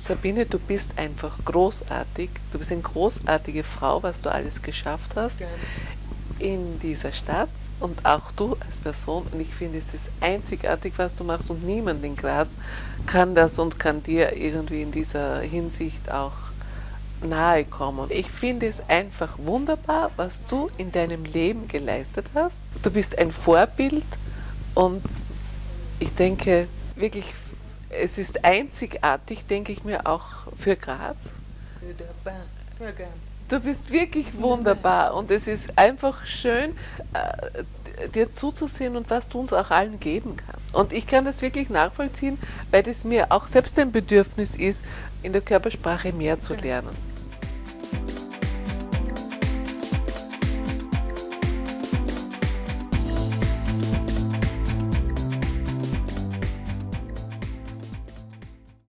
Sabine, du bist einfach großartig. Du bist eine großartige Frau, was du alles geschafft hast Gerne. in dieser Stadt und auch du als Person. Und ich finde, es ist einzigartig, was du machst und niemand in Graz kann das und kann dir irgendwie in dieser Hinsicht auch nahe kommen. Ich finde es einfach wunderbar, was du in deinem Leben geleistet hast. Du bist ein Vorbild und ich denke wirklich, es ist einzigartig, denke ich mir, auch für Graz. Ja, gern. Du bist wirklich wunderbar und es ist einfach schön, dir zuzusehen und was du uns auch allen geben kannst. Und ich kann das wirklich nachvollziehen, weil es mir auch selbst ein Bedürfnis ist, in der Körpersprache mehr zu lernen.